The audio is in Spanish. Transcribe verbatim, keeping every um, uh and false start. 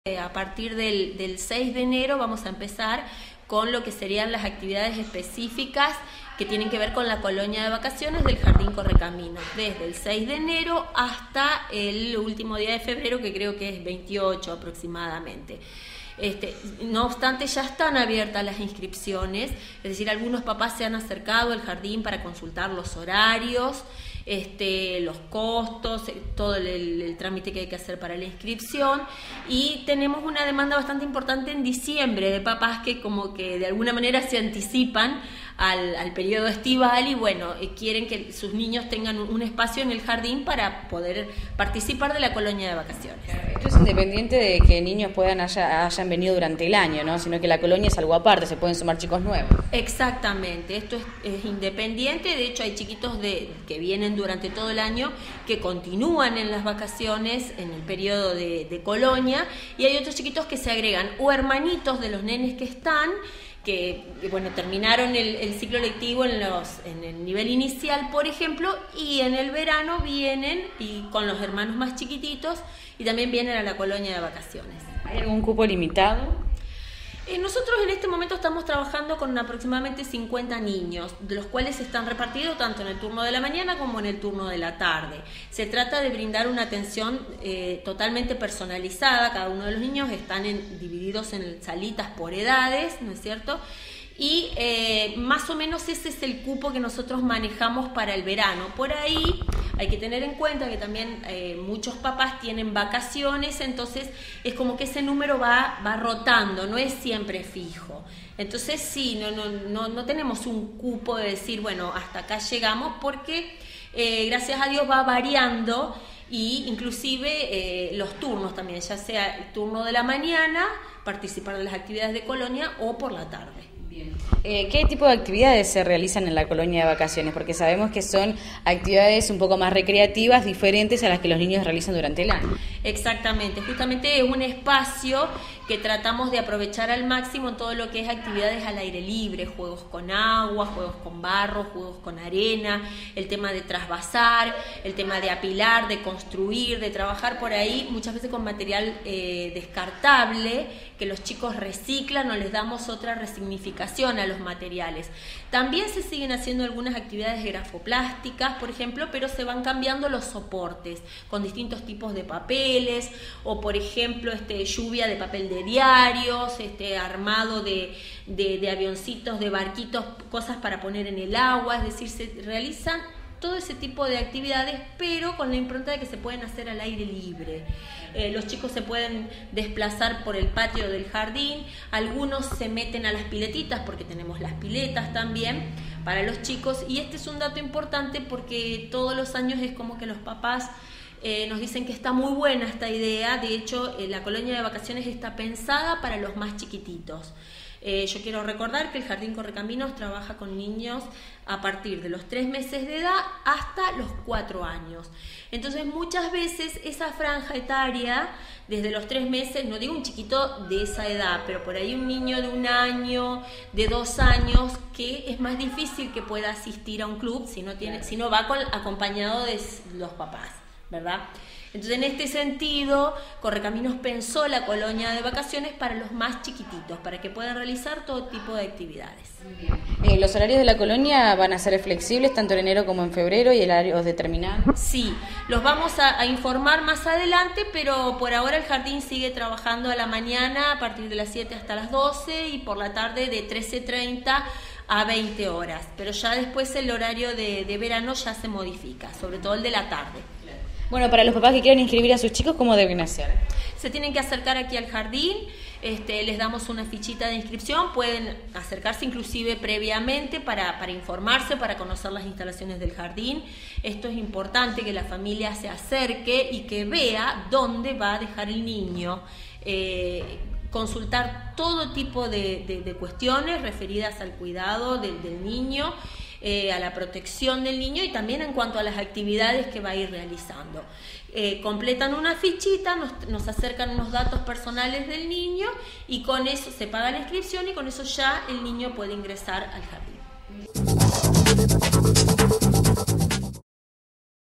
A partir del, del seis de enero vamos a empezar con lo que serían las actividades específicas que tienen que ver con la colonia de vacaciones del Jardín Correcaminos, desde el seis de enero hasta el último día de febrero, que creo que es veintiocho aproximadamente. Este, no obstante, ya están abiertas las inscripciones, es decir, algunos papás se han acercado al jardín para consultar los horarios, este, los costos, todo el, el, el trámite que hay que hacer para la inscripción, y tenemos una demanda bastante importante en diciembre de papás que como que de alguna manera se anticipan al, al periodo estival y bueno, eh, quieren que sus niños tengan un, un espacio en el jardín para poder participar de la colonia de vacaciones. Esto es independiente de que niños puedan haya, hayan venido durante el año, ¿no? Sino que la colonia es algo aparte, se pueden sumar chicos nuevos. Exactamente, esto es, es independiente, de hecho hay chiquitos de, que vienen durante todo el año que continúan en las vacaciones en el periodo de, de colonia, y hay otros chiquitos que se agregan o hermanitos de los nenes que están, que, que bueno, terminaron el, el ciclo lectivo en, los, en el nivel inicial, por ejemplo, y en el verano vienen y con los hermanos más chiquititos y también vienen a la colonia de vacaciones. ¿Hay algún cupo limitado? Eh, nosotros en este momento estamos trabajando con aproximadamente cincuenta niños, de los cuales están repartidos tanto en el turno de la mañana como en el turno de la tarde. Se trata de brindar una atención eh, totalmente personalizada. Cada uno de los niños están en, divididos en salitas por edades, ¿no es cierto? Y eh, más o menos ese es el cupo que nosotros manejamos para el verano. Por ahí hay que tener en cuenta que también eh, muchos papás tienen vacaciones, entonces es como que ese número va, va rotando, no es siempre fijo. Entonces sí, no, no, no, no tenemos un cupo de decir, bueno, hasta acá llegamos, porque eh, gracias a Dios va variando, y inclusive eh, los turnos también, ya sea el turno de la mañana, participar de las actividades de colonia, o por la tarde. Bien. Eh, ¿Qué tipo de actividades se realizan en la colonia de vacaciones? Porque sabemos que son actividades un poco más recreativas, diferentes a las que los niños realizan durante el año. Exactamente, justamente es un espacio que tratamos de aprovechar al máximo en todo lo que es actividades al aire libre, juegos con agua, juegos con barro, juegos con arena, el tema de trasvasar, el tema de apilar, de construir, de trabajar por ahí, muchas veces con material eh, descartable, que los chicos reciclan o les damos otra resignificación a los materiales. También se siguen haciendo algunas actividades grafoplásticas, por ejemplo, pero se van cambiando los soportes con distintos tipos de papeles, o por ejemplo este, lluvia de papel de diarios, este, armado de, de, de avioncitos, de barquitos, cosas para poner en el agua, es decir, se realizan todo ese tipo de actividades, pero con la impronta de que se pueden hacer al aire libre. Eh, los chicos se pueden desplazar por el patio del jardín, algunos se meten a las piletitas, porque tenemos las piletas también para los chicos, y este es un dato importante porque todos los años es como que los papás eh, nos dicen que está muy buena esta idea. De hecho, eh, la colonia de vacaciones está pensada para los más chiquititos. Eh, yo quiero recordar que el Jardín Correcaminos trabaja con niños a partir de los tres meses de edad hasta los cuatro años. Entonces muchas veces esa franja etaria, desde los tres meses, no digo un chiquito de esa edad, pero por ahí un niño de un año, de dos años, que es más difícil que pueda asistir a un club si no, tiene, si no va con, acompañado de los papás, ¿verdad? Entonces, en este sentido, Correcaminos pensó la colonia de vacaciones para los más chiquititos, para que puedan realizar todo tipo de actividades. Eh, ¿Los horarios de la colonia van a ser flexibles tanto en enero como en febrero, y el horario es determinado? Sí, los vamos a, a informar más adelante, pero por ahora el jardín sigue trabajando a la mañana a partir de las siete hasta las doce, y por la tarde de trece treinta a veinte horas. Pero ya después el horario de, de verano ya se modifica, sobre todo el de la tarde. Bueno, para los papás que quieran inscribir a sus chicos, ¿cómo deben hacer? Se tienen que acercar aquí al jardín, este, les damos una fichita de inscripción, pueden acercarse inclusive previamente para, para informarse, para conocer las instalaciones del jardín. Esto es importante, que la familia se acerque y que vea dónde va a dejar el niño. Eh, consultar todo tipo de, de, de cuestiones referidas al cuidado del, del niño, Eh, a la protección del niño, y también en cuanto a las actividades que va a ir realizando. Eh, completan una fichita, nos, nos acercan unos datos personales del niño, y con eso se paga la inscripción, y con eso ya el niño puede ingresar al jardín.